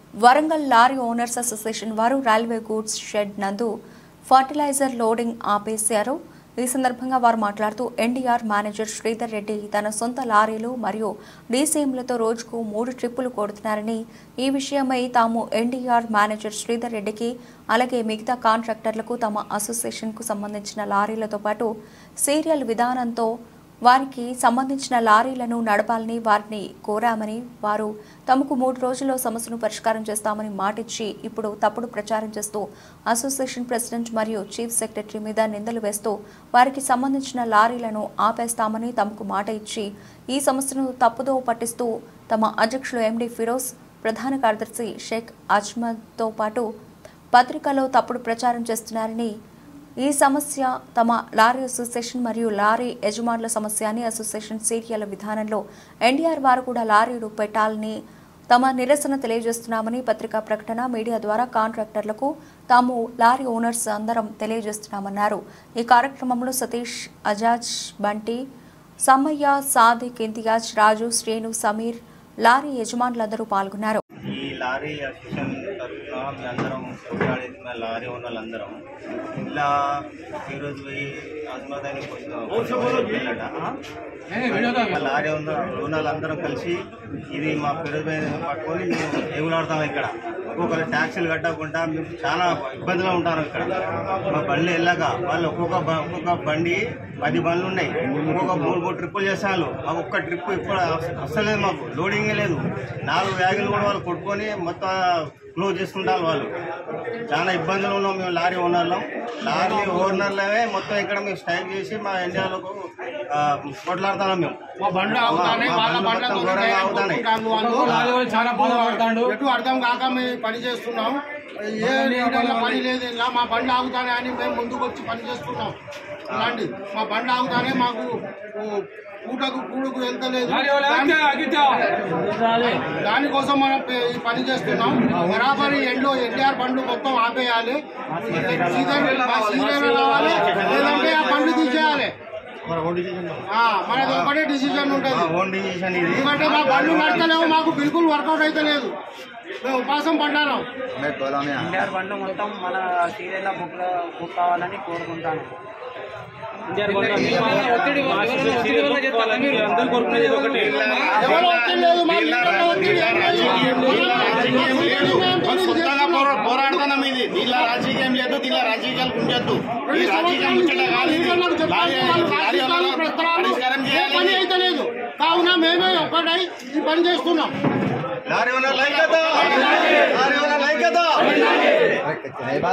Warangal lorry owners association వారు railway goods shed నందు fertiliser loading ఆపేశారు. ఈ సందర్భంగా వారు మాట్లాడుతూ ఎన్డీఆర్ మేనేజర్ శ్రీధర్ రెడ్డి తన సొంత లారీలు మరియు డీసీఎంలతో రోజుకు 3 ట్రిప్పులు కొడుతున్నారని, ఈ విషయమై తాము ఎన్డీఆర్ మేనేజర్ శ్రీధర్ రెడ్డికి అలాగే మిగతా కాంట్రాక్టర్లకు తమ అసోసియేషన్కు సంబంధించిన లారీలతో పాటు సీరియల్ విధానంతో వారికి సంబంధించిన లారీలను నడపాలని వారిని కోరామని, వారు తమకు 3 రోజుల్లో సమస్యను పరిష్కారం చేస్తామని మాటిచ్చి ఇప్పుడు తప్పుడు ప్రచారం చేస్తూ అసోసియేషన్ ప్రెసిడెంట్ మరియు చీఫ్ సెక్రటరీ మీద నిందలు వేస్తూ వారికి సంబంధించిన లారీలను ఆపేస్తామని తమకు మాట ఇచ్చి ఈ సమస్యను తప్పుదో పట్టిస్తూ తమ అధ్యక్షులు ఎండి ఫిరోజ్, ప్రధాన కార్యదర్శి షేక్ అజ్మద్తో పాటు పత్రికలో తప్పుడు ప్రచారం చేస్తున్నారని, ఈ సమస్య తమ లారీ అసోసియేషన్ మరియు లారీ యజమానుల సమస్య అని, అసోసియేషన్ సీరియల్ విధానంలో ఎన్డీఆర్ వారు కూడా లారీలు పెట్టాలని తమ నిరసన తెలియజేస్తున్నామని పత్రికా ప్రకటన మీడియా ద్వారా కాంట్రాక్టర్లకు తాము లారీ ఓనర్స్ అందరం తెలియజేస్తున్నామన్నారు. ఈ కార్యక్రమంలో సతీష్, అజాజ్, బంటి, సమ్మయ్య, సాదిక్, ఇంతియాజ్, రాజు, శ్రీను, సమీర్, లారీ యజమానులందరూ పాల్గొన్నారు. ఈ లారీ అసోసియేషన్ తరఫున మేమందరం కొట్లాడేది మా లారీ ఓనర్లందరం ఇలా ఈరోజు అజ్మదాని లారీ ఓనర్లందరం కలిసి ఇది మా ఫిరోజ్ పట్టుకొని మేము ఎగులాడుతాం. ఇక్కడ ఒక్కొక్కరు ట్యాక్సీలు కట్టకుండా మేము చాలా ఇబ్బందిలో ఉంటారు. ఇక్కడ మా బండ్లు వెళ్ళాక వాళ్ళు ఒక్కొక్క బండి 10 బండ్లు ఉన్నాయి, ఒక్కొక్క 3 ట్రిప్పులు చేస్తాను. మాకు ఒక్క ట్రిప్ ఇప్పుడు అస్సలేదు, మాకు లోడింగే లేదు. 4 వ్యాగులు కూడా వాళ్ళు కొట్టుకొని మొత్తం క్లోజ్ చేసుకుంటారు. వాళ్ళు చాలా ఇబ్బందులు ఉన్నాం మేము లారీ ఓనర్లమే మొత్తం ఇక్కడ మేము స్ట్రైక్ చేసి మా ఇండియాలోకి కొట్లాడుతున్నాం. మేము ఎటు అర్థం కాక మేము పని చేస్తున్నాం. ఏ పని లేదు, ఇలా మా బండ్లు ఆగుతానే అని మేము ముందుకు వచ్చి పని చేస్తున్నాం. అలాంటి మా బండ్లు ఆగుతానే మాకు కూడుకు వెళ్తలేదు. దానికోసం మనం ఈ పని చేస్తున్నాం. బరాబరి ఎండ్లో ఎన్టీఆర్ బండ్లు మొత్తం ఆపేయాలి, రావాలి, లేదంటే ఆ బండ్లు తీసేయాలి. మనది ఒకటే డిసిజన్ ఉంటుంది. ఎందుకంటే మా బండ్లు నడతలేవు, మాకు బిల్కుల్ వర్కౌట్ అయితే లేదు. మేము ఉపాసం పడ్డాను. ఎన్టీఆర్ బండ్లు మొత్తం మన సీరియల్ బుక్ కావాలని కోరుకుంటాను. పోరాడుతున్నాం. ఇది దీనిలో రాజకీయం లేదు, దీనిలో రాజకీయాలు ఉంచద్దు. ఈ రాజకీయం పని అయితే లేదు. కావున మేమే ఒక్కటై ఈ పని చేస్తున్నాం.